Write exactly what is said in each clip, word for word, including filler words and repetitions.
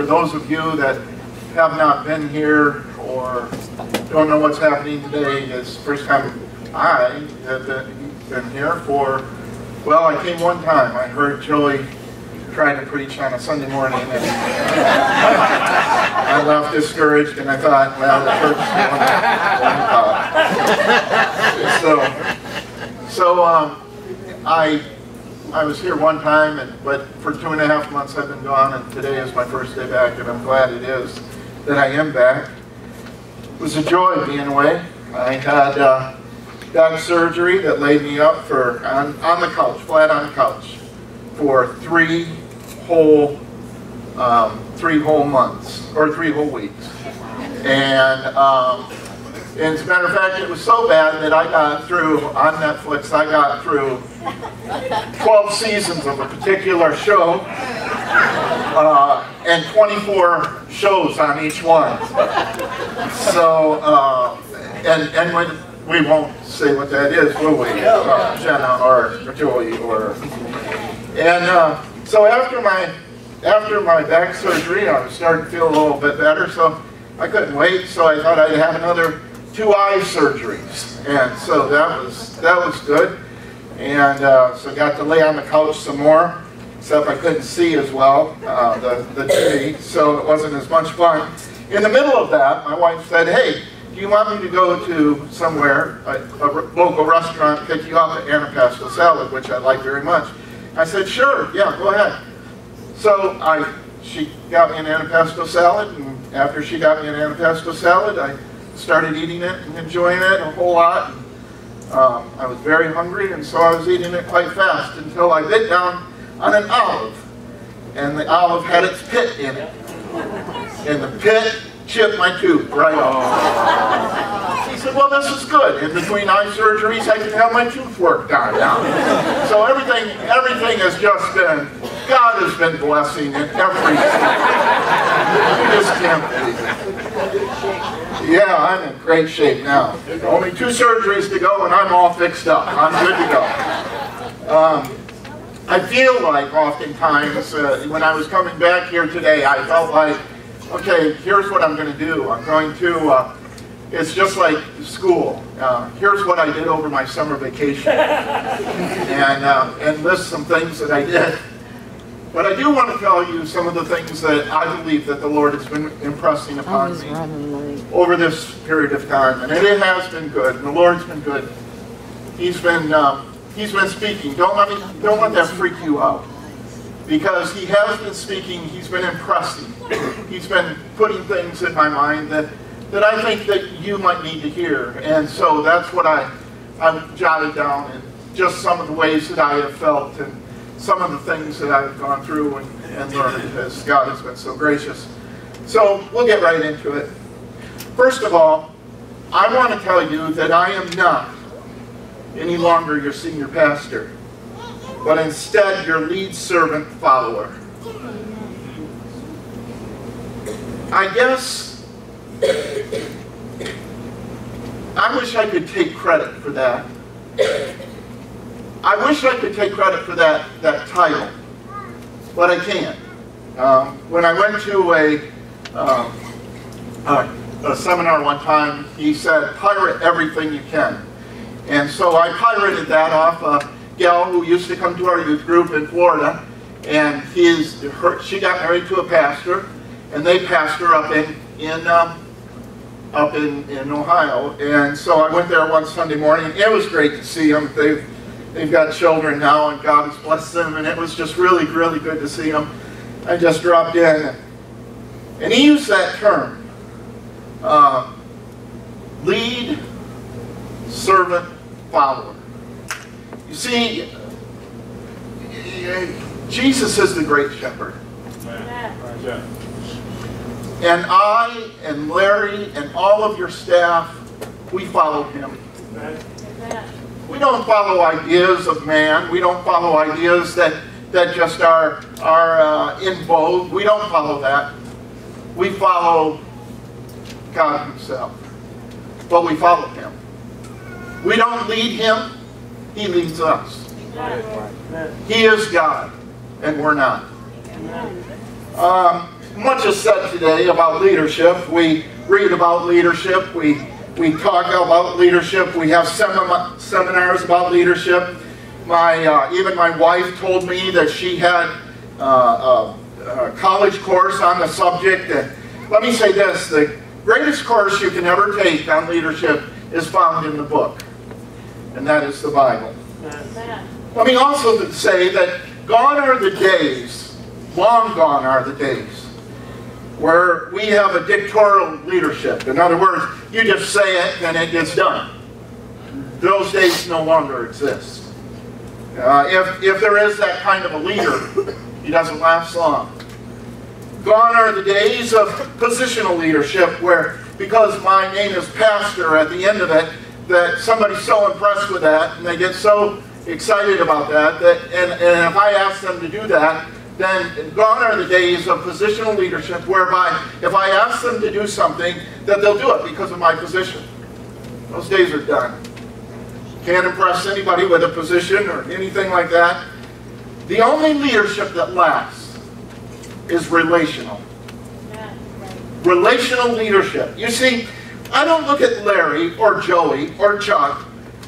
for those of you that have not been here or don't know what's happening today, it's the first time I have been, been here for, well, I came one time. I heard Joey try to preach on a Sunday morning, and I left discouraged, and I thought, well, the church is going to So, so um, I I was here one time, and but for two and a half months I've been gone, and today is my first day back, and I'm glad it is that I am back. It was a joy being away. I had uh, back surgery that laid me up for on, on the couch, flat on the couch, for three whole um, three whole months or three whole weeks, and. Um, And as a matter of fact, it was so bad that I got through, on Netflix, I got through twelve seasons of a particular show, uh, and twenty-four shows on each one. So, uh, and, and when, we won't say what that is, will we? Uh, Jenna or Joey or... And uh, so after my, after my back surgery, I was starting to feel a little bit better, so I couldn't wait, so I thought I'd have another two eye surgeries, and so that was that was good, and uh, so got to lay on the couch some more, except I couldn't see as well, uh, the, the T V, so it wasn't as much fun. In the middle of that, my wife said, hey, do you want me to go to somewhere, a, a local restaurant, pick you up at antipasto salad, which I like very much? I said, sure, yeah, go ahead. So I, she got me an antipasto salad, and after she got me an antipasto salad, I started eating it and enjoying it a whole lot. Um, I was very hungry, and so I was eating it quite fast until I bit down on an olive, and the olive had its pit in it, and the pit chipped my tooth right off. She said, well, this is good. In between eye surgeries, I can have my tooth worked on now. So everything, everything has just been, God has been blessing in every You just can't believe it. Yeah, I'm in great shape now. Only two surgeries to go, and I'm all fixed up. I'm good to go. Um, I feel like oftentimes, uh, when I was coming back here today, I felt like, okay, here's what I'm going to do. I'm going to, uh, it's just like school. Uh, here's what I did over my summer vacation. And, uh, and list some things that I did. But I do want to tell you some of the things that I believe that the Lord has been impressing upon me over this period of time. And it has been good, and the Lord's been good. He's been, um, he's been speaking. Don't let, me, don't let that freak you out. Because He has been speaking, He's been impressing. He's been putting things in my mind that, that I think that you might need to hear. And so that's what I, I've jotted down, and just some of the ways that I have felt, and some of the things that I've gone through and, and learned as God has been so gracious. So we'll get right into it. First of all, I want to tell you that I am not any longer your senior pastor, but instead your lead servant follower. I guess I wish I could take credit for that. I wish I could take credit for that, that title, but I can't. Um, when I went to a, um, a, a seminar one time, he said, pirate everything you can. And so I pirated that off a gal who used to come to our youth group in Florida, and his, her, she got married to a pastor, and they pastor up in, in, um, up in, in Ohio. And so I went there one Sunday morning. It was great to see them. They've They've got children now, and God has blessed them, and it was just really, really good to see them. I just dropped in, and he used that term, uh, lead, servant, follower. You see, Jesus is the great shepherd. Amen. And I and Larry and all of your staff, we follow him. Amen. We don't follow ideas of man. We don't follow ideas that, that just are, are uh, in vogue. We don't follow that. We follow God himself. But we follow him. We don't lead him. He leads us. He is God, and we're not. Um, much is said today about leadership. We read about leadership. We, we talk about leadership. We have sem seminars about leadership. My, uh, even my wife told me that she had uh, a, a college course on the subject. And let me say this, the greatest course you can ever take on leadership is found in the book, and that is the Bible. Amen. Let me also say that gone are the days, long gone are the days, where we have a dictatorial leadership. In other words, you just say it and it gets done. Those days no longer exist. Uh, if, if there is that kind of a leader, he doesn't last long. Gone are the days of positional leadership where, because my name is pastor at the end of it, that somebody's so impressed with that and they get so excited about that, that and, and if I ask them to do that, then gone are the days of positional leadership whereby if I ask them to do something, that they'll do it because of my position. Those days are done. Can't impress anybody with a position or anything like that. The only leadership that lasts is relational. Yeah, right. Relational leadership. You see, I don't look at Larry or Joey or Chuck.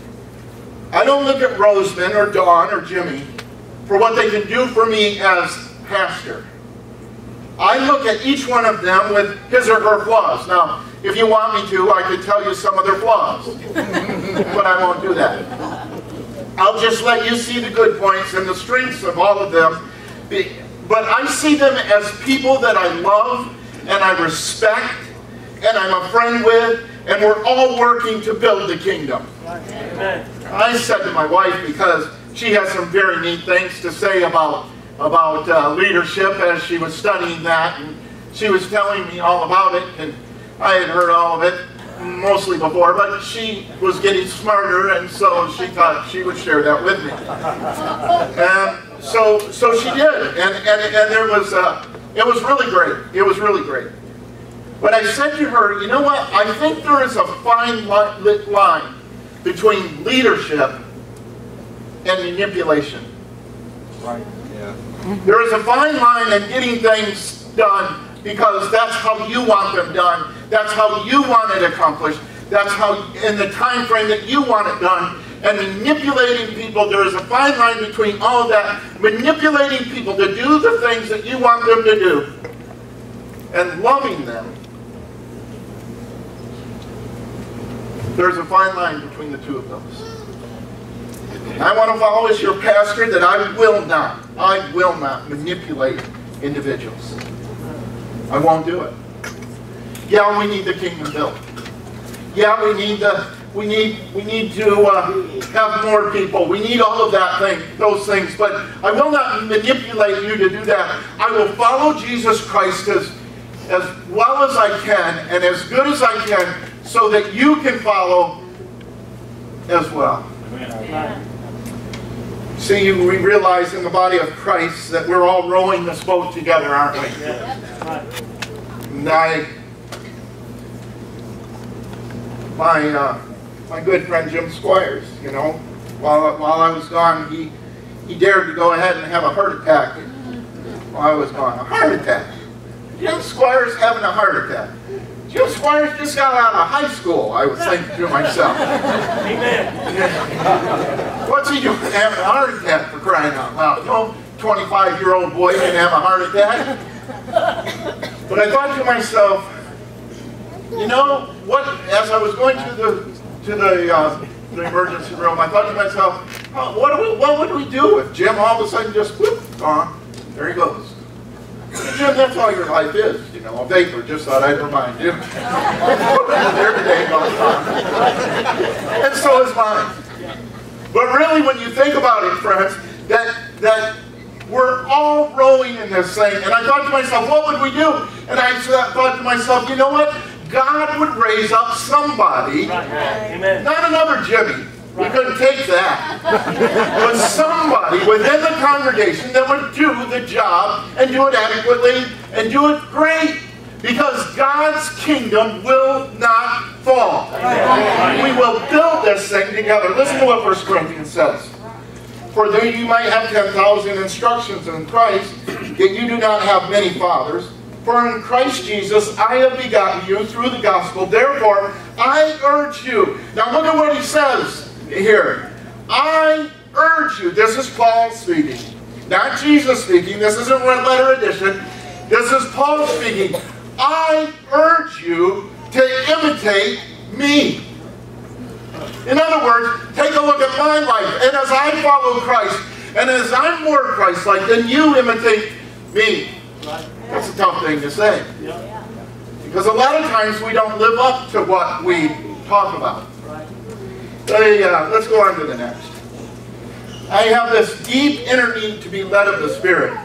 I don't look at Roseman or Dawn or Jimmy for what they can do for me as pastor. I look at each one of them with his or her flaws. Now, if you want me to, I could tell you some of their flaws. But I won't do that. I'll just let you see the good points and the strengths of all of them. But I see them as people that I love and I respect and I'm a friend with, and we're all working to build the kingdom. Amen. I said to my wife, because she has some very neat things to say about, about uh, leadership as she was studying that, and she was telling me all about it, and I had heard all of it mostly before, but she was getting smarter, and so she thought she would share that with me. And so, so she did, and, and, and there was, uh, it was really great. It was really great. But I said to her, you know what, I think there is a fine lit line between leadership and manipulation. Right. Yeah. There is a fine line in getting things done because that's how you want them done. That's how you want it accomplished. That's how, in the time frame that you want it done. And manipulating people, there is a fine line between all of that. Manipulating people to do the things that you want them to do. And loving them. There's a fine line between the two of those. I want to follow as your pastor that I will not, I will not manipulate individuals. I won't do it. Yeah, we need the kingdom built. Yeah, we need the, we need, we need to uh, have more people. We need all of that thing, those things. But I will not manipulate you to do that. I will follow Jesus Christ as, as well as I can and as good as I can, so that you can follow as well. Amen. See, we realize in the body of Christ that we're all rowing this boat together, aren't we? Yes. And I, my, uh, my good friend Jim Squires, you know, while, while I was gone, he, he dared to go ahead and have a heart attack while I was gone. A heart attack. Jim Squires having a heart attack. Jim Squires just got out of high school, I was thinking to myself. Amen. What's he doing having a heart attack, for crying out loud? No twenty-five-year-old boy can have a heart attack. But I thought to myself, you know, what? As I was going to the to the, uh, the emergency room, I thought to myself, oh, what, do we, what would we do if Jim all of a sudden just whoop, gone? There he goes. Jim, that's all your life is, you know, a vapor. Just thought I'd remind you. There today, gone. And so is mine. But really, when you think about it, friends, that that we're all rowing in this thing. And I thought to myself, what would we do? And I thought to myself, you know what? God would raise up somebody, right. Not another Jimmy. We couldn't take that. But somebody within the congregation that would do the job and do it adequately and do it great. Because God's kingdom will not fall. We will build this thing together. Listen to what First Corinthians says. For though you might have ten thousand instructions in Christ, yet you do not have many fathers. For in Christ Jesus I have begotten you through the gospel. Therefore, I urge you. Now look at what he says here. I urge you. This is Paul speaking. Not Jesus speaking. This isn't red letter edition. This is Paul speaking. I urge you to imitate me. In other words, take a look at my life. And as I follow Christ, and as I'm more Christ-like, then you imitate me. That's a tough thing to say. Because a lot of times we don't live up to what we talk about. They, uh, let's go on to the next. I have this deep inner need to be led of the Spirit.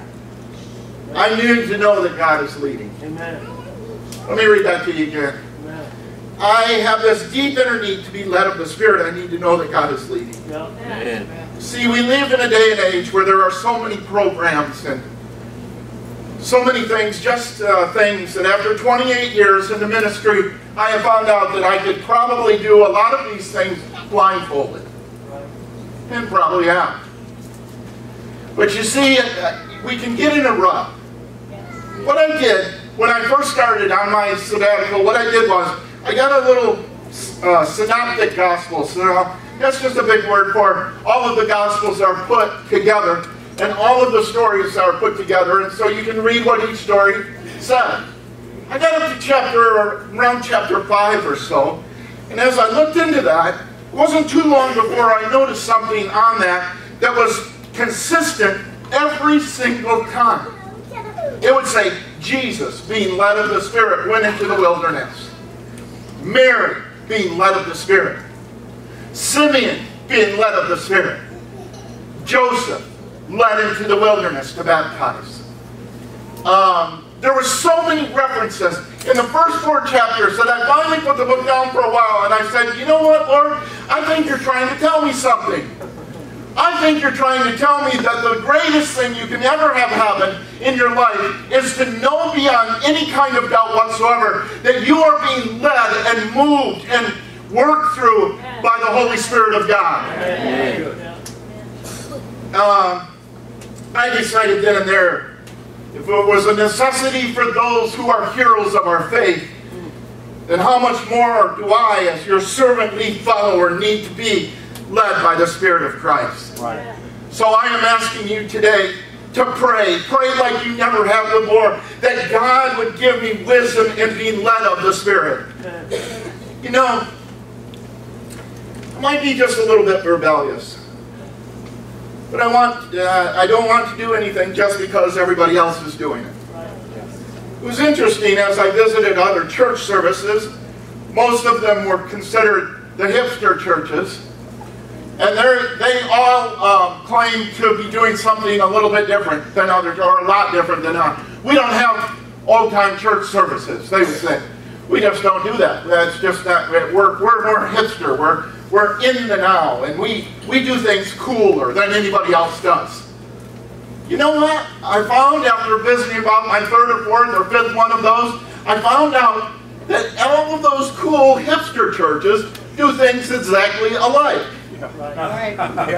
I need to know that God is leading. Amen. Let me read that to you again. Amen. I have this deep inner need to be led of the Spirit. I need to know that God is leading. Amen. See, we live in a day and age where there are so many programs and so many things, just uh, things that after twenty-eight years in the ministry, I have found out that I could probably do a lot of these things blindfolded. And probably have. But you see, we can get in a rut. What I did, when I first started on my sabbatical, what I did was, I got a little uh, synoptic gospel. So that's just a big word for all of the gospels are put together. And all of the stories are put together, and so you can read what each story said. I got up to chapter, around chapter five or so, and as I looked into that, it wasn't too long before I noticed something on that that was consistent every single time. It would say, Jesus, being led of the Spirit, went into the wilderness. Mary, being led of the Spirit. Simeon, being led of the Spirit. Joseph, led into the wilderness to baptize. Um, there were so many references in the first four chapters that I finally put the book down for a while and I said, you know what, Lord? I think you're trying to tell me something. I think you're trying to tell me that the greatest thing you can ever have happen in your life is to know beyond any kind of doubt whatsoever that you are being led and moved and worked through by the Holy Spirit of God. Um, I decided then and there, if it was a necessity for those who are heroes of our faith, then how much more do I, as your servant lead follower, need to be led by the Spirit of Christ. Right. So I am asking you today to pray. Pray like you never have before, that God would give me wisdom in being led of the Spirit. You know, I might be just a little bit rebellious. But I want, uh, I don't want to do anything just because everybody else is doing it. It was interesting as I visited other church services, most of them were considered the hipster churches, and they all um, claim to be doing something a little bit different than others, or a lot different than others. We don't have old-time church services, they would say. We just don't do that. That's just not, we're, we're more hipster. We're, we're in the now, and we, we do things cooler than anybody else does. You know what? I found after visiting about my third or fourth or fifth one of those, I found out that all of those cool hipster churches do things exactly alike. Right.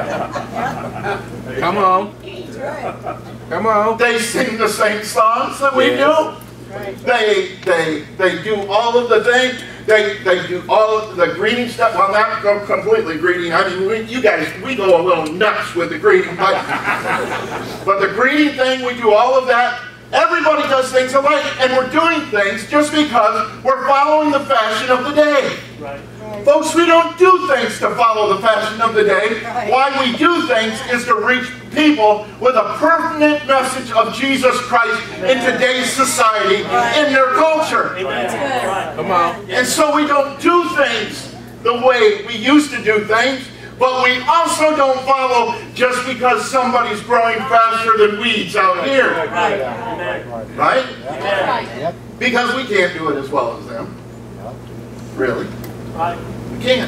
Come on. That's right. Come on. They sing the same songs that we Yes. do. Right. They they they do all of the things. They they do all of the greeting stuff. Well, not go completely greeting. I mean, we, you guys, we go a little nuts with the greeting, but but the greeting thing, we do all of that. Everybody does things alike, and we're doing things just because we're following the fashion of the day. Right. Folks, we don't do things to follow the fashion of the day. Right. Why we do things is to reach people with a pertinent message of Jesus Christ in today's society, Right. in their culture. That's good. Come on. And so we don't do things the way we used to do things, but we also don't follow just because somebody's growing faster than weeds out here. Right. Right? Right. Because we can't do it as well as them. Really. Right. We can't.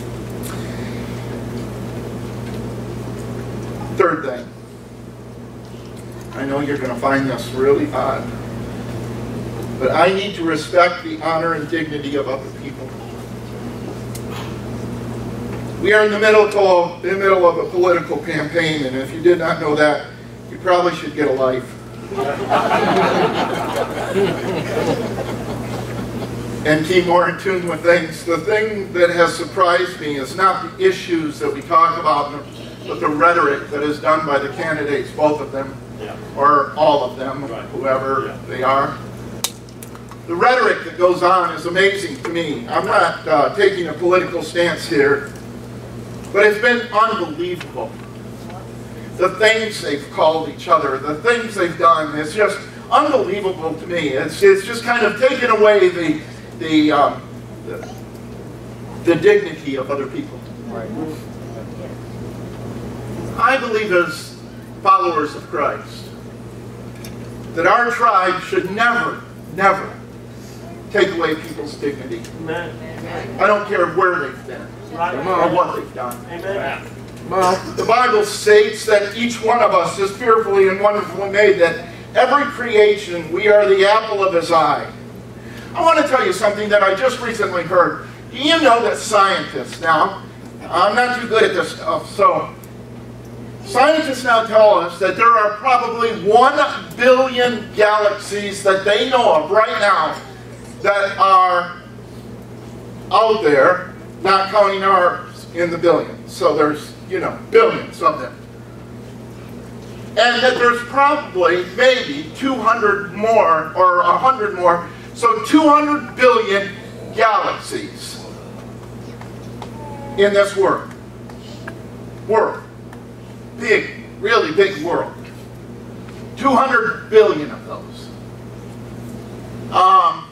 Third thing. I know you're going to find this really odd, but I need to respect the honor and dignity of other people. We are in the middle of, in the middle of a political campaign, and if you did not know that, you probably should get a life. and keep more in tune with things. The thing that has surprised me is not the issues that we talk about, but the rhetoric that is done by the candidates, both of them, yeah. or all of them, right. whoever yeah. they are. The rhetoric that goes on is amazing to me. I'm not uh, taking a political stance here, but it's been unbelievable. The things they've called each other, the things they've done, it's just unbelievable to me. It's, it's just kind of taken away the, the, um, the, the dignity of other people. Right. I believe as followers of Christ that our tribe should never, never take away people's dignity. Amen. I don't care where they've been or what they've done. Amen. The Bible states that each one of us is fearfully and wonderfully made, that every creation, we are the apple of His eye. I want to tell you something that I just recently heard. Do you know that scientists now, I'm not too good at this stuff, so scientists now tell us that there are probably one billion galaxies that they know of right now that are out there, not counting ours in the billions. So there's, you know, billions of them. And that there's probably maybe two hundred more, or one hundred more, so two hundred billion galaxies in this world. World. Big, really big world. two hundred billion of those. Um,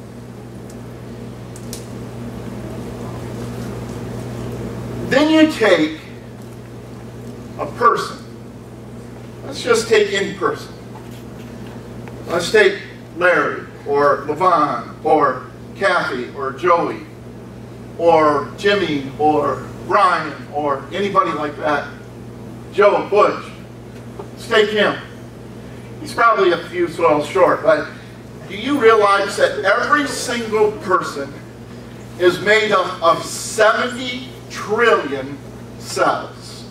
then you take a person. Let's just take any person. Let's take Larry, or Levon, or Kathy, or Joey, or Jimmy, or Brian, or anybody like that. Joe, Butch. Let's take him. He's probably a few soils short, but do you realize that every single person is made up of seventy trillion cells?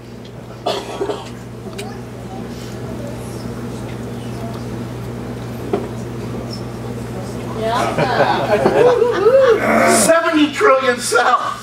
seventy trillion cells.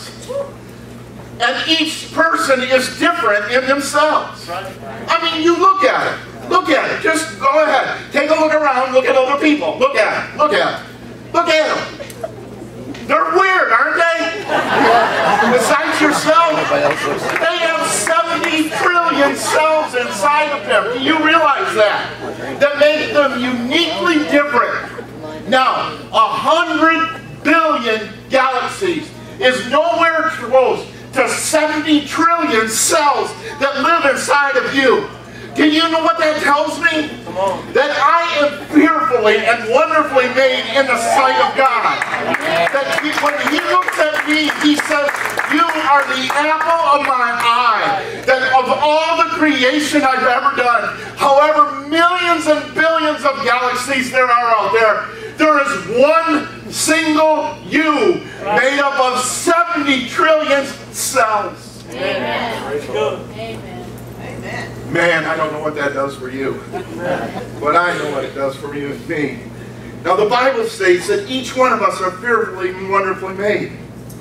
And each person is different in themselves. I mean, you look at it. Look at it. Just go ahead. Take a look around. Look at other people. Look at it. Look at it. Look at them. They're weird, aren't they? Besides yourself, they have seventy trillion cells inside of them. Do you realize that? That make them uniquely different. Now, a hundred billion galaxies is nowhere close to seventy trillion cells that live inside of you. Do you know what that tells me? That I am fearfully and wonderfully made in the sight of God. That he, when He looks at me, He says, you are the apple of my eye. That of all the creation I've ever done, however millions and billions of galaxies there are out there, there is one single you made up of seventy trillion cells. Amen. Amen. Man, I don't know what that does for you. But I know what it does for you and me. Now the Bible states that each one of us are fearfully and wonderfully made.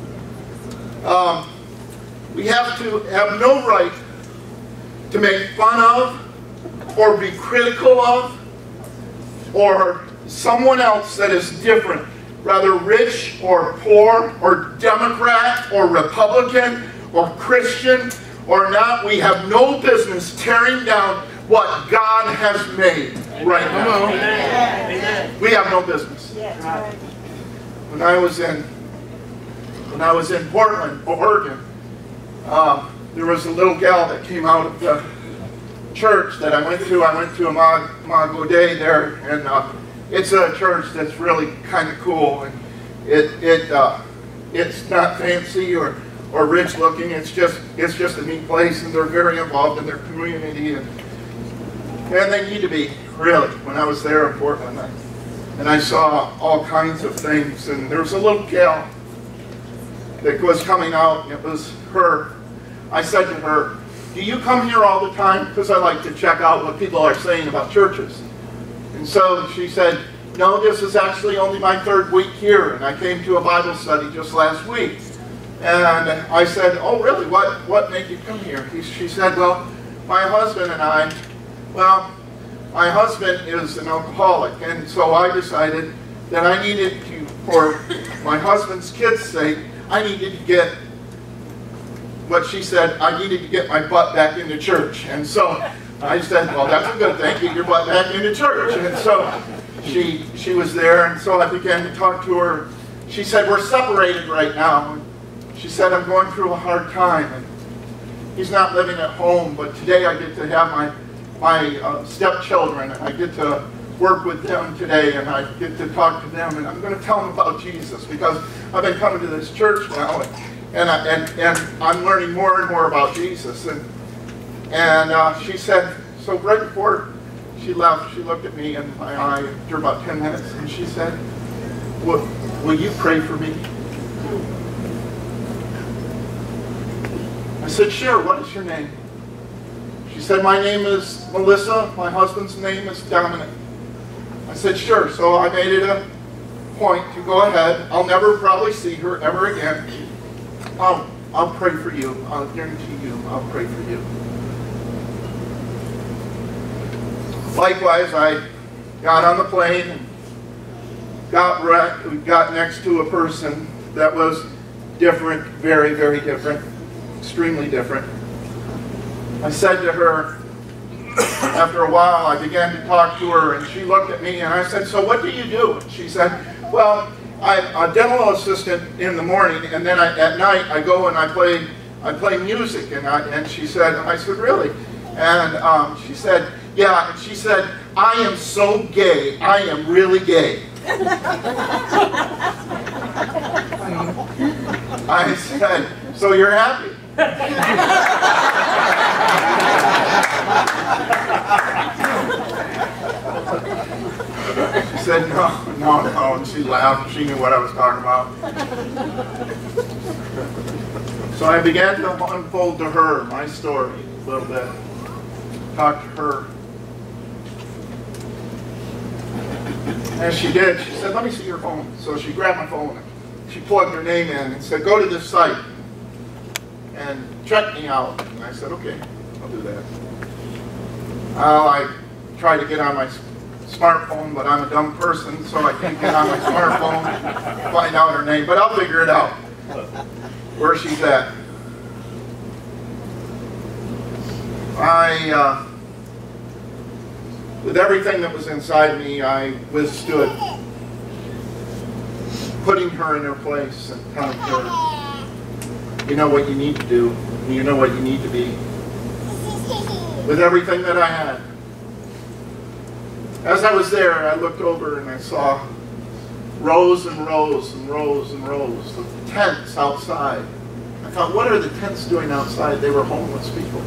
Um, we have to have no right to make fun of, or be critical of, or someone else that is different, rather rich or poor, or Democrat or Republican or Christian or not. We have no business tearing down what God has made right now. Amen. We have no business. When I was in when I was in Portland, Oregon, uh, there was a little gal that came out of the church that I went to. I went to a Mago Day there, and uh, it's a church that's really kind of cool, and it it uh, it's not fancy or or rich looking. It's just it's just a neat place, and they're very involved in their community, and and they need to be, really. When I was there in Portland, I, and I saw all kinds of things, and there was a little gal that was coming out, and it was her. I said to her, "Do you come here all the time? Because I like to check out what people are saying about churches." And so she said, no, this is actually only my third week here, and I came to a Bible study just last week. And I said, oh really, what, what made you come here? He, she said, well, my husband and I, well, my husband is an alcoholic, and so I decided that I needed to, for my husband's kids' sake, I needed to get, what she said, I needed to get my butt back into church. And so I said, well, that's a good thing, get your butt back into church. And so she, she was there, and so I began to talk to her. She said, we're separated right now. She said, I'm going through a hard time. And he's not living at home, but today I get to have my, my uh, stepchildren, and I get to work with them today, and I get to talk to them, and I'm going to tell them about Jesus, because I've been coming to this church now, and, and, I, and, and I'm learning more and more about Jesus. And, and uh, she said, so right before she left, she looked at me in my eye after about ten minutes, and she said, will, will you pray for me? I said, sure, what is your name? She said, my name is Melissa, my husband's name is Dominic. I said, sure. So I made it a point to go ahead. I'll never probably see her ever again. I'll, I'll pray for you. I'll guarantee you, I'll pray for you. Likewise, I got on the plane and got, right, got next to a person that was different, very, very different, extremely different. I said to her, after a while, I began to talk to her, and she looked at me, and I said, so what do you do? And she said, well, I'm a dental assistant in the morning, and then I, at night I go and I play, I play music. And, I, and she said, I said, really? And um, she said, yeah. And she said, I am so gay. I am really gay. I said, so you're happy? She said, no, no, no, and she laughed. She knew what I was talking about. So I began to unfold to her my story a little bit. Talk to her. As she did, she said, let me see your phone. So she grabbed my phone and she plugged her name in and said, go to this site and check me out. And I said, okay, I'll do that. Well, I tried to get on my smartphone, but I'm a dumb person, so I can't get on my smartphone and find out her name, but I'll figure it out, where she's at. I, uh, with everything that was inside me, I withstood putting her in her place and telling her, you know what you need to do, you know what you need to be, with everything that I had. As I was there, I looked over and I saw rows and rows and rows and rows of tents outside. I thought, what are the tents doing outside? They were homeless people.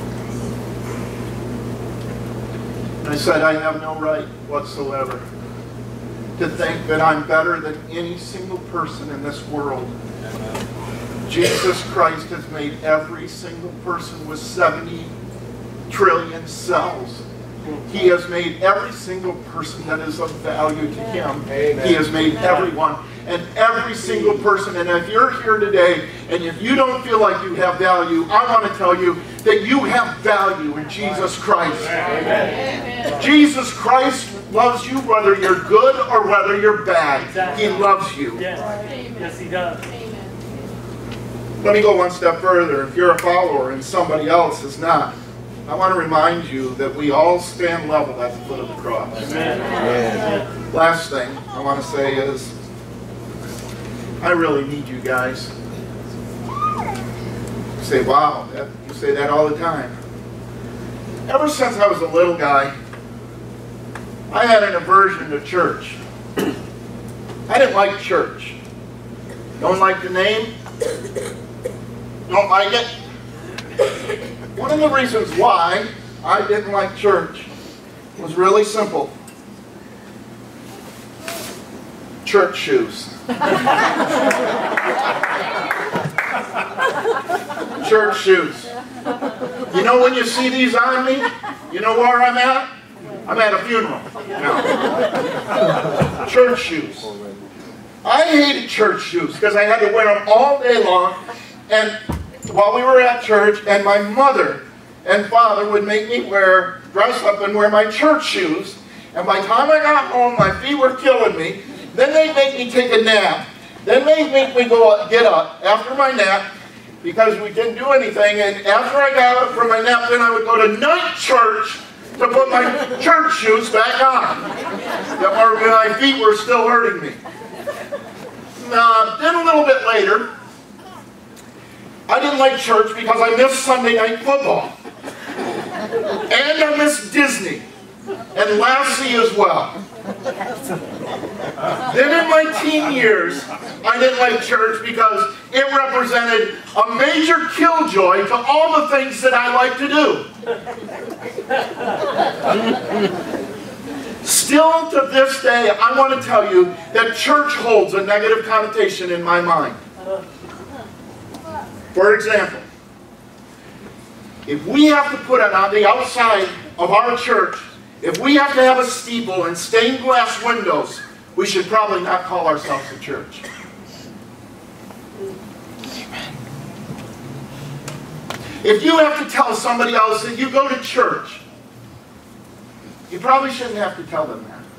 And I said, I have no right whatsoever to think that I'm better than any single person in this world. Jesus Christ has made every single person with seventy trillion cells. He has made every single person that is of value to Him. Amen. He has made everyone. And every single person. And if you're here today and if you don't feel like you have value, I want to tell you that you have value in Jesus Christ. Amen. Jesus Christ loves you whether you're good or whether you're bad. Exactly. He loves you. Yes, yes He does. Let me go one step further. If you're a follower and somebody else is not, I want to remind you that we all stand level at the foot of the cross. Amen. Amen. Last thing I want to say is, I really need you guys. You say, wow, that, you say that all the time. Ever since I was a little guy, I had an aversion to church. I didn't like church. Don't like the name. Don't like it. One of the reasons why I didn't like church was really simple. Church shoes. Church shoes. You know when you see these on me, you know where I'm at? I'm at a funeral now. Church shoes. I hated church shoes because I had to wear them all day long. And while we were at church, and my mother and father would make me wear, dress up and wear my church shoes. And by the time I got home, my feet were killing me. Then they'd make me take a nap. Then they'd make me go up, get up after my nap because we didn't do anything. And after I got up from my nap, then I would go to night church to put my church shoes back on. Or my feet were still hurting me. Uh, then a little bit later, I didn't like church because I missed Sunday night football. And I missed Disney. And Lassie as well. Then in my teen years, I didn't like church because it represented a major killjoy to all the things that I like to do. Still to this day, I want to tell you that church holds a negative connotation in my mind. For example, if we have to put it on the outside of our church, if we have to have a steeple and stained glass windows, we should probably not call ourselves a church. If you have to tell somebody else that you go to church, you probably shouldn't have to tell them that.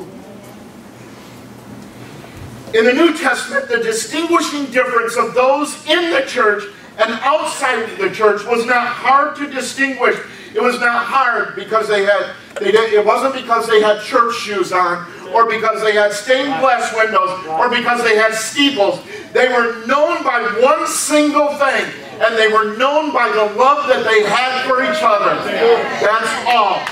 In the New Testament, the distinguishing difference of those in the church and outside of the church was not hard to distinguish. It was not hard because they had, they did, it wasn't because they had church shoes on, or because they had stained glass windows, or because they had steeples. They were known by one single thing, and they were known by the love that they had for each other. That's all.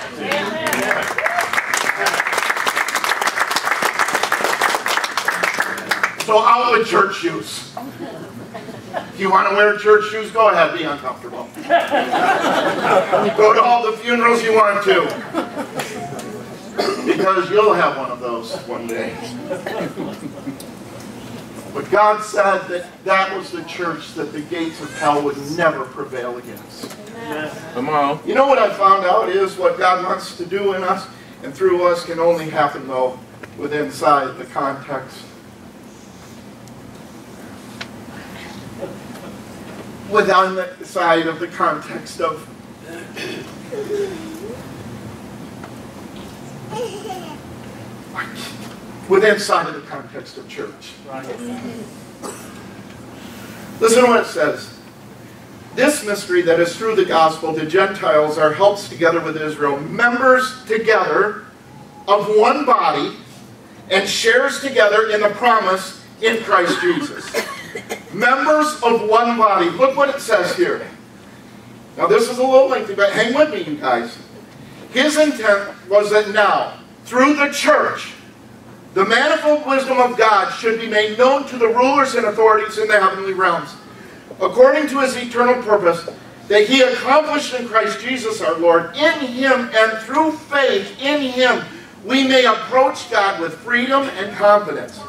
So out with church shoes. If you want to wear church shoes, go ahead, be uncomfortable. Go to all the funerals you want to. Because you'll have one of those one day. But God said that that was the church that the gates of hell would never prevail against. Come on. You know what I found out is what God wants to do in us and through us can only happen, though, within inside the context. Within the side of the context of within inside of the context of church. Listen to what it says. This mystery that is through the gospel, the Gentiles are helped together with Israel, members together of one body, and shares together in the promise in Christ Jesus. Members of one body. Look what it says here. Now this is a little lengthy, but hang with me, you guys. His intent was that now, through the church, the manifold wisdom of God should be made known to the rulers and authorities in the heavenly realms, according to His eternal purpose, that He accomplished in Christ Jesus our Lord. In Him and through faith in Him, we may approach God with freedom and confidence.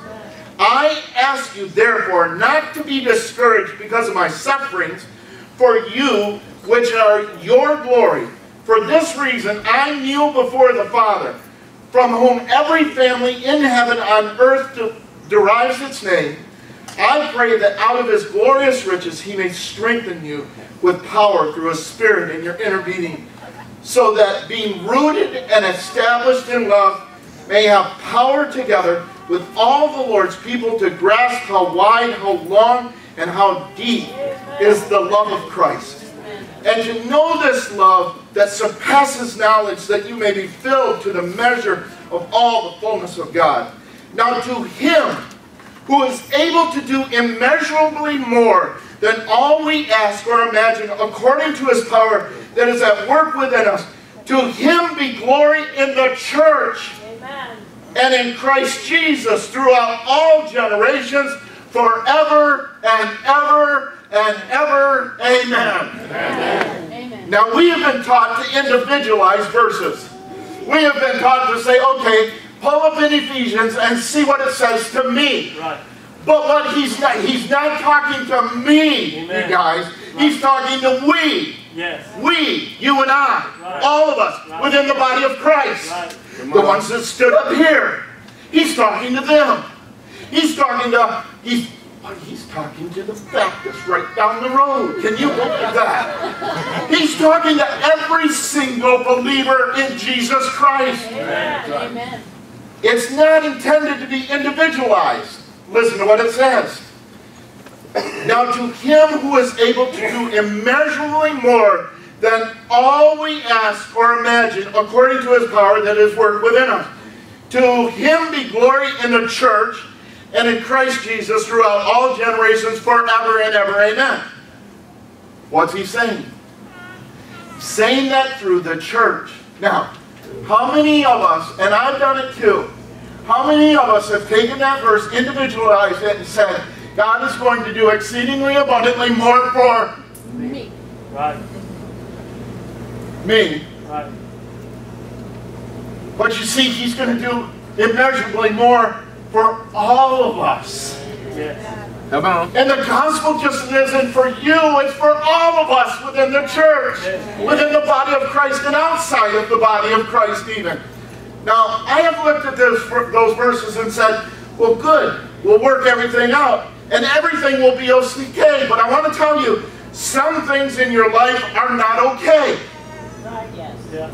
I ask you, therefore, not to be discouraged because of my sufferings for you, which are your glory. For this reason, I kneel before the Father, from whom every family in heaven and on earth derives its name. I pray that out of His glorious riches He may strengthen you with power through His Spirit in your inner being, so that being rooted and established in love may have power together with all the Lord's people to grasp how wide, how long, and how deep is the love of Christ. And to know this love that surpasses knowledge, that you may be filled to the measure of all the fullness of God. Now to Him who is able to do immeasurably more than all we ask or imagine, according to His power that is at work within us, to Him be glory in the church. Amen. And in Christ Jesus throughout all generations, forever and ever and ever. Amen. Amen. Amen. Now we have been taught to individualize verses. We have been taught to say, okay, pull up in Ephesians and see what it says to me. Right. But what he's not, he's not talking to me, Amen. You guys. Right. He's talking to we. Yes. We, you and I, Right. all of us, Right. within the body of Christ. Right. The ones that stood up here. He's talking to them. He's talking to, he's, he's talking to the Baptists right down the road. Can you believe that? He's talking to every single believer in Jesus Christ. Amen. Amen. It's not intended to be individualized. Listen to what it says. Now to him who is able to do immeasurably more than all we ask or imagine, according to his power that is worked within us. To him be glory in the church and in Christ Jesus throughout all generations, forever and ever. Amen. What's he saying? He's saying that through the church. Now, how many of us, and I've done it too, how many of us have taken that verse, individualized it, and said, God is going to do exceedingly abundantly more for Me. Right. me. Right. But you see, he's going to do immeasurably more for all of us. Yes. Come on. And the gospel just isn't for you, it's for all of us within the church, within the body of Christ and outside of the body of Christ even. Now, I have looked at those, those verses and said, well, good, we'll work everything out, and everything will be okay. But I want to tell you, some things in your life are not okay. Right, yes. Yeah.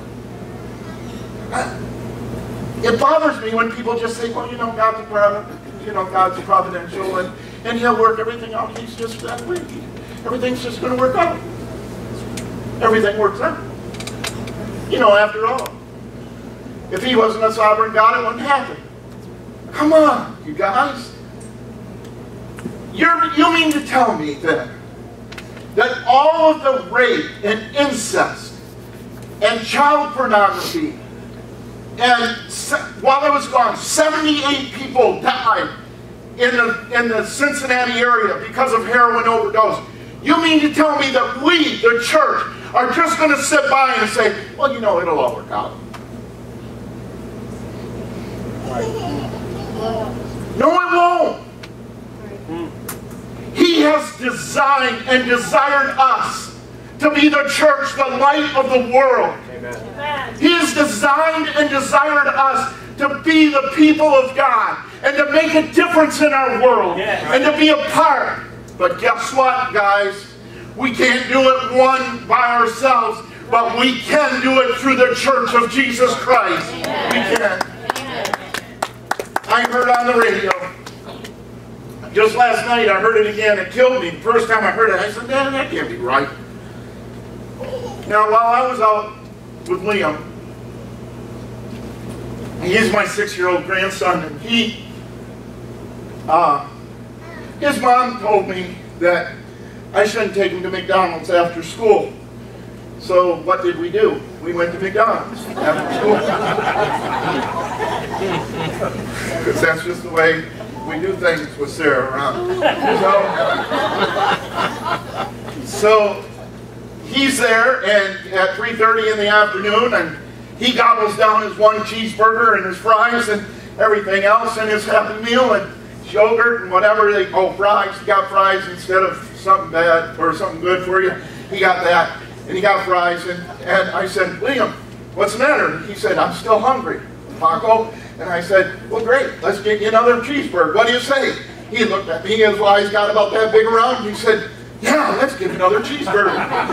It bothers me when people just say, well, you know, God's providential, you know, God's providential, and, and he'll work everything out. He's just that way. Everything's just going to work out. Everything works out. You know, after all, if he wasn't a sovereign God, it wouldn't happen. Come on, you guys. You're, you mean to tell me then that all of the rape and incest and child pornography, and while I was gone, seventy-eight people died in the, in the Cincinnati area because of heroin overdose. You mean to tell me that we, the church, are just going to sit by and say, well, you know, it'll all work out? No, it won't. He has designed and desired us to be the church, the light of the world. Amen. He has designed and desired us to be the people of God and to make a difference in our world Yes. and to be a part. But guess what, guys? We can't do it one by ourselves, but we can do it through the church of Jesus Christ. We can. I heard on the radio, just last night I heard it again. It killed me. The first time I heard it, I said, man, that can't be right. Now, while I was out with Liam, he's my six-year-old grandson, and he, uh, his mom told me that I shouldn't take him to McDonald's after school. So what did we do? We went to McDonald's after school. Because that's just the way we do things with Sarah around. So, so he's there, and at three thirty in the afternoon, and he gobbles down his one cheeseburger and his fries and everything else, and his Happy Meal and yogurt and whatever they oh fries. He got fries instead of something bad or something good for you. He got that, and he got fries, and, and I said, Liam, what's the matter? He said, I'm still hungry. Paco. And I said, well, great, let's get you another cheeseburger. What do you say? He looked at me, his eyes got about that big around, and he said, yeah, let's get another cheeseburger.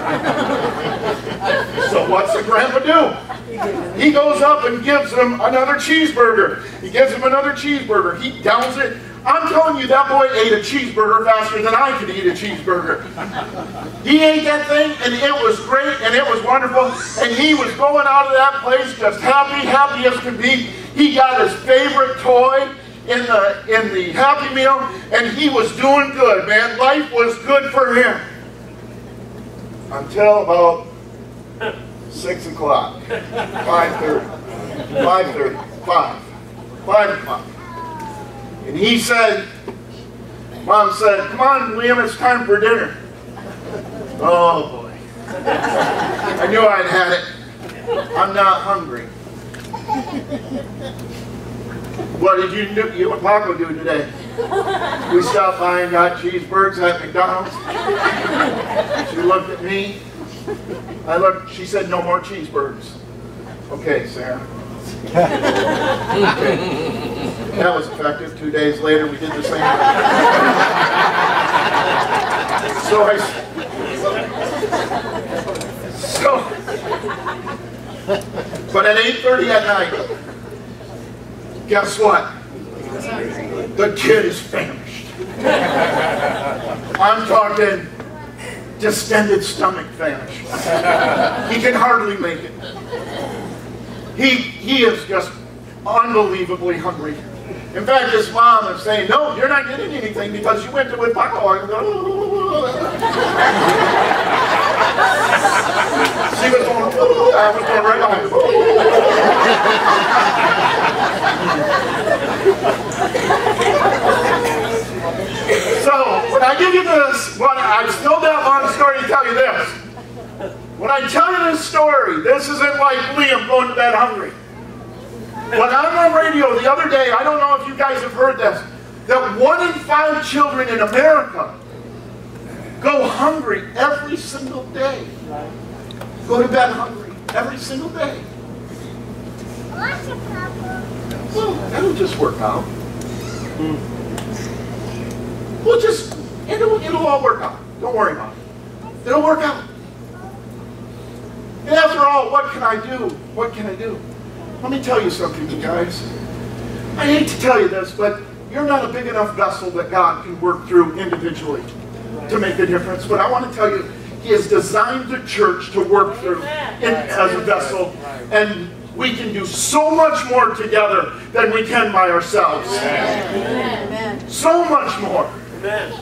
So what's the grandpa do? He goes up and gives him another cheeseburger. He gives him another cheeseburger. He downs it. I'm telling you, that boy ate a cheeseburger faster than I could eat a cheeseburger. He ate that thing, and it was great, and it was wonderful, and he was going out of that place just happy, happy as can be. He got his favorite toy in the, in the Happy Meal, and he was doing good, man. Life was good for him. Until about six o'clock, five thirty, five thirty, five, five o'clock. And he said, Mom said, come on, Liam, it's time for dinner. Oh, boy. I knew I'd had it. I'm not hungry. What did you do? You and Paco do today? We stopped by and got cheeseburgers at McDonald's. She looked at me. I looked, she said, no more cheeseburgers. Okay, Sarah. Okay. That was effective. Two days later, we did the same thing. So I, so, but at eight thirty at night, guess what? The kid is famished. I'm talking distended stomach famished. He can hardly make it. He, he is just unbelievably hungry. In fact, his mom is saying, no, you're not getting anything because you went to Paco. She was going, I was going right behind her. So, when I give you this, when I still that long story to tell you this. When I tell you this story, this isn't like Liam going to bed hungry. When I'm on radio the other day, I don't know if you guys have heard this, that one in five children in America go hungry every single day. Go to bed hungry every single day. Well, that'll just work out. We'll just, it'll, it'll all work out. Don't worry about it. It'll work out. And after all, what can I do? What can I do? Let me tell you something, you guys. I hate to tell you this, but you're not a big enough vessel that God can work through individually to make a difference. But I want to tell you, He has designed the church to work through in, as a vessel. And we can do so much more together than we can by ourselves. Amen. So much more. Amen.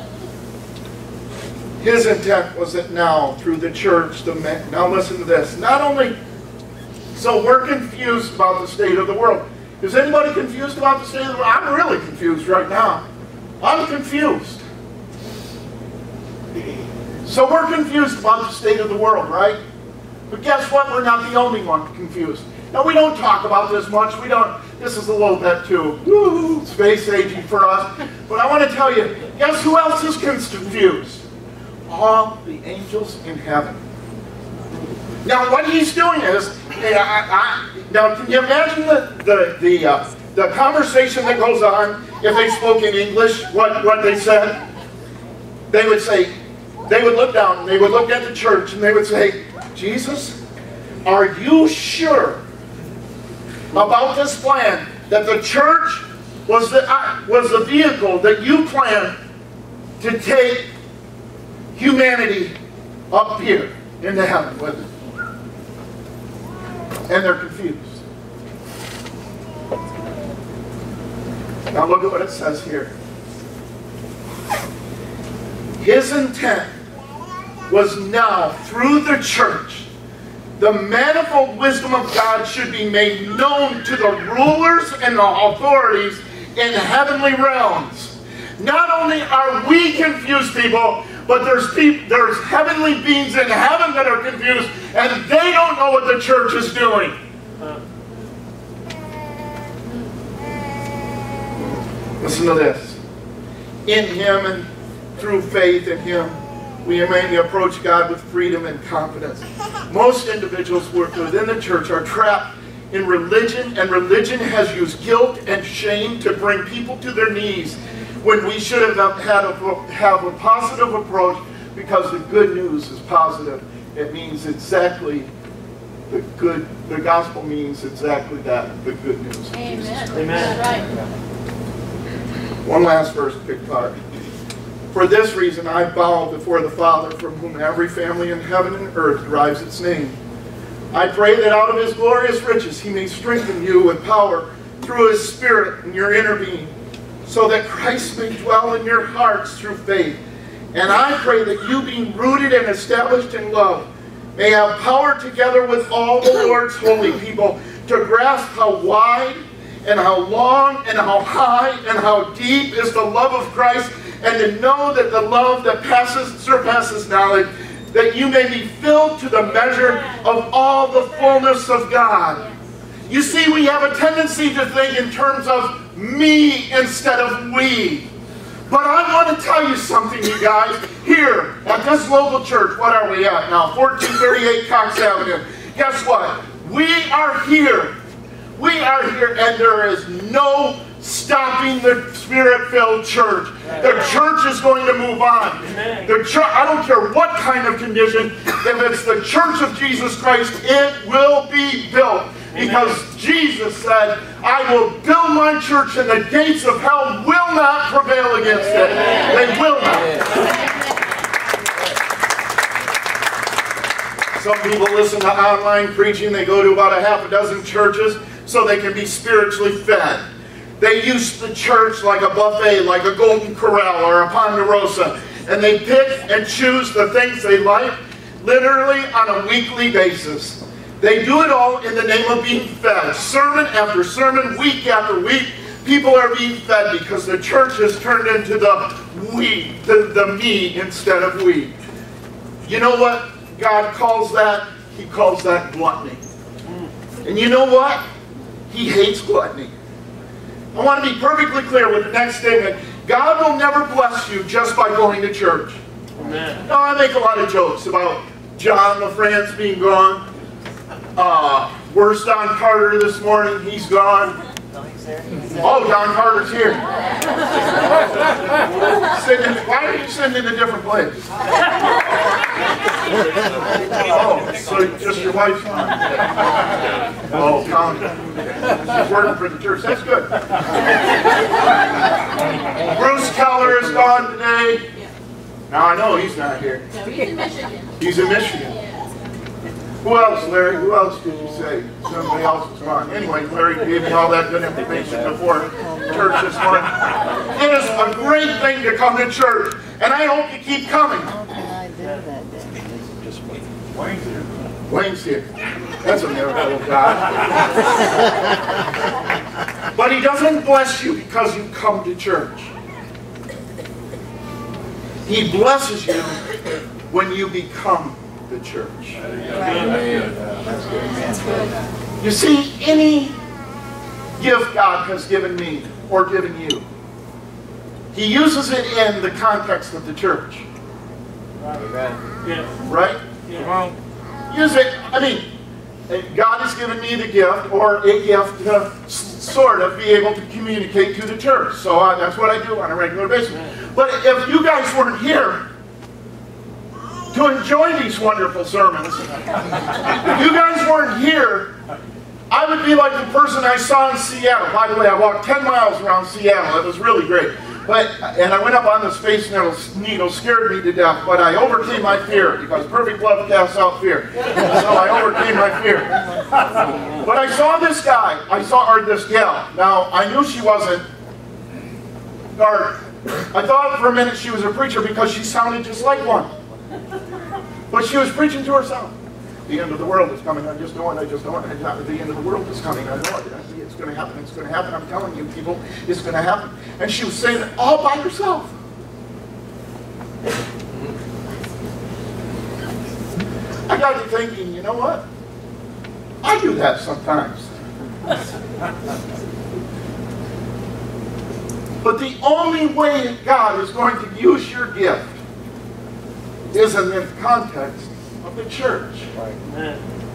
His intent was that now, through the church, the men, now listen to this, not only, so we're confused about the state of the world. Is anybody confused about the state of the world? I'm really confused right now. I'm confused. So we're confused about the state of the world, right? But guess what? We're not the only one confused. Now, we don't talk about this much. We don't, this is a little bit too woo, space agey for us. But I want to tell you, guess who else is confused? All the angels in heaven. Now, what he's doing is, I, I, now can you imagine the the the, uh, the conversation that goes on if they spoke in English? What what they said? They would say, they would look down, and they would look at the church, and they would say, Jesus, are you sure about this plan that the church was the uh, was the vehicle that you planned to take humanity up here into heaven with it? And they're confused. Now look at what it says here. His intent was now, through the church, the manifold wisdom of God should be made known to the rulers and the authorities in heavenly realms. Not only are we confused people, but there's people, there's heavenly beings in heaven that are confused, and they don't know what the church is doing. Listen to this. In Him and through faith in Him, we may approach God with freedom and confidence. Most individuals within the church are trapped in religion, and religion has used guilt and shame to bring people to their knees, when we should have had a, have a positive approach, because the good news is positive. It means exactly the good, the gospel means exactly that, the good news of Amen. Jesus. Amen. That's right. One last verse, big part. For this reason I bow before the Father, from whom every family in heaven and earth derives its name. I pray that out of His glorious riches He may strengthen you with power through His Spirit in your inner being, so that Christ may dwell in your hearts through faith. And I pray that you, being rooted and established in love, may have power together with all the Lord's holy people to grasp how wide and how long and how high and how deep is the love of Christ, and to know that the love that passes surpasses knowledge, that you may be filled to the measure of all the fullness of God. You see, we have a tendency to think in terms of me instead of we. But I want to tell you something, you guys. Here, at this local church, what are we at now? fourteen thirty-eight Cox Avenue. Guess what? We are here. We are here, and there is no stopping the Spirit-filled church. The church is going to move on. The church, I don't care what kind of condition, if it's the church of Jesus Christ, it will be built. Because Jesus said, I will build my church and the gates of hell will not prevail against it. They will not. Some people listen to online preaching. They go to about a half a dozen churches so they can be spiritually fed. They use the church like a buffet, like a Golden Corral or a Ponderosa. And they pick and choose the things they like, literally on a weekly basis. They do it all in the name of being fed. Sermon after sermon, week after week, people are being fed because the church has turned into the we, the, the me instead of we. You know what God calls that? He calls that gluttony. And you know what? He hates gluttony. I want to be perfectly clear with the next statement. God will never bless you just by going to church. Amen. Now, I make a lot of jokes about John LaFrance being gone. Uh, where's Don Carter this morning? He's gone. Oh, Don Carter's here. Sitting in, why are you sitting in a different place? Oh, so just your wife's on. Oh, Tom. She's working for the church. That's good. Bruce Keller is gone today. Now I know he's not here. No, he's in Michigan. He's in Michigan. Who else, Larry? Who else did you say? Somebody else was gone. Anyway, Larry gave me all that good information before church this morning. It is a great thing to come to church, and I hope you keep coming. How can I do that day? Wayne's here. Wayne's here. That's a miracle of God. But He doesn't bless you because you come to church. He blesses you when you become the church. You see, any gift God has given me or given you, He uses it in the context of the church. Right? Use it. I mean, God has given me the gift or a gift to sort of be able to communicate to the church. So uh, that's what I do on a regular basis. But if you guys weren't here to enjoy these wonderful sermons, if you guys weren't here, I would be like the person I saw in Seattle. By the way, I walked ten miles around Seattle. It was really great. But, and I went up on the Space Needle, scared me to death, but I overcame my fear, because perfect love casts out fear. So I overcame my fear. But I saw this guy, I saw, or this gal. Now, I knew she wasn't, or I thought for a minute she was a preacher because she sounded just like one. But she was preaching to herself. The end of the world is coming. I just know it. I just know it. The end of the world is coming. I know it. It's going to happen. It's going to happen. I'm telling you, people, it's going to happen. And she was saying it all by herself. I got to thinking, you know what? I do that sometimes. But the only way God is going to use your gift is in the context of the church. Right.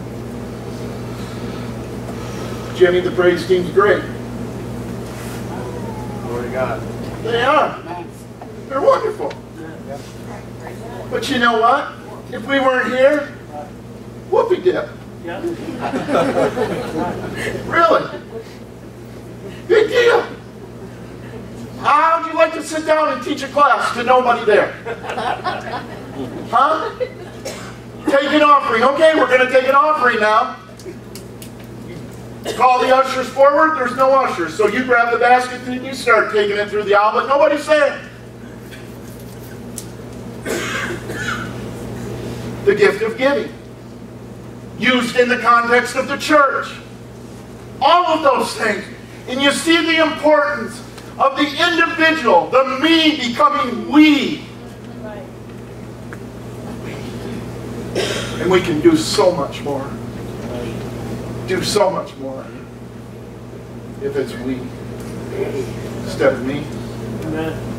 Jimmy, the praise team's great. Glory to God. They are. They're wonderful. Yeah. But you know what? If we weren't here, whoopie dip. Yeah. Really? Big deal. How would you like to sit down and teach a class to nobody there? Huh? Take an offering. Okay, we're going to take an offering now. Call the ushers forward. There's no ushers. So you grab the basket and you start taking it through the aisle, but nobody's saying. The gift of giving. Used in the context of the church. All of those things. And you see the importance of the individual, the me becoming we. And we can do so much more. Do so much more if it's we instead of me. Amen.